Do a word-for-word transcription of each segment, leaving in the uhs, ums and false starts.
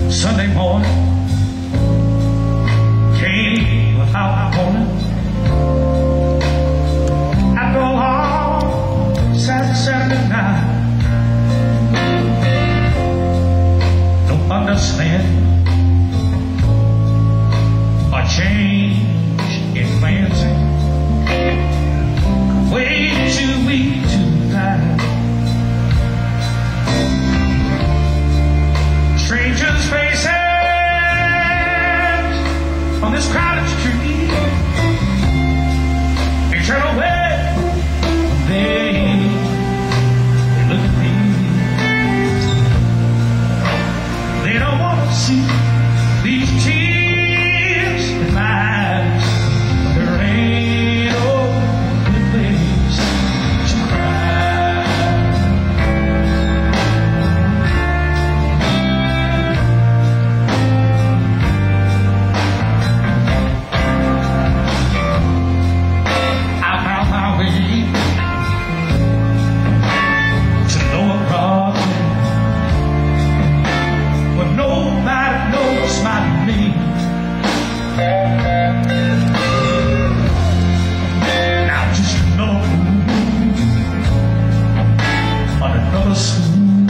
Sunday morning came without warning. I go home Saturday night. Don't understand a change in plans. Way too weak to die. Strangers' faces on this crowded street. They turn away, they look at me. They don't want to see these tears in my eyes. There ain't no good place to cry. I found my way to lower Broadway, where nobody knows my name. Now just another room on another school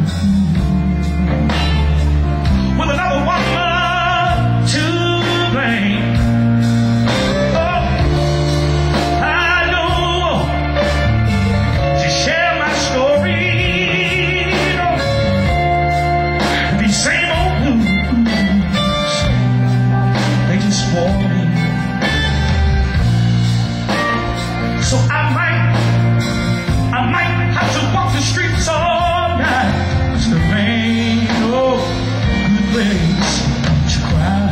with another woman to blame. Oh, I know to share my story. Oh, these same old blues, they just wore me. So I might, I might have to walk the streets all night, 'cause there ain't no good place to cry.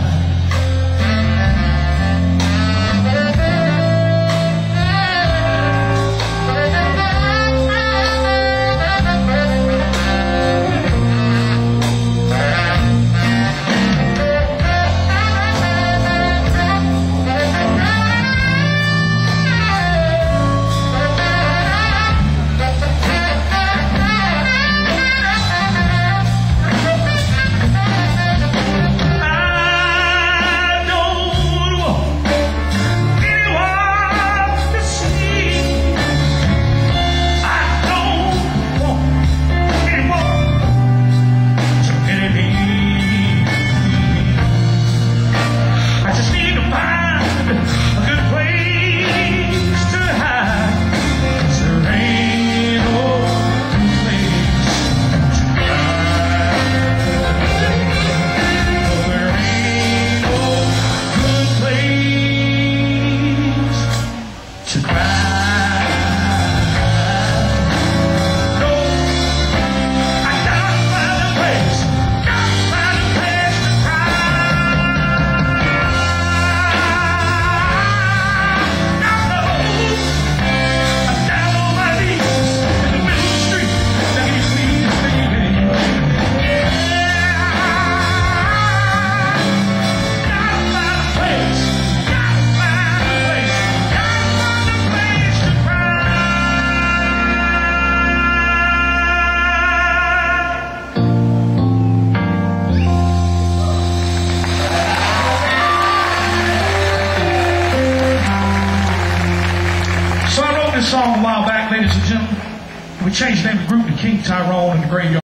This song a while back, ladies and gentlemen. We changed the name of the group to King Tyrone and the Graveyard.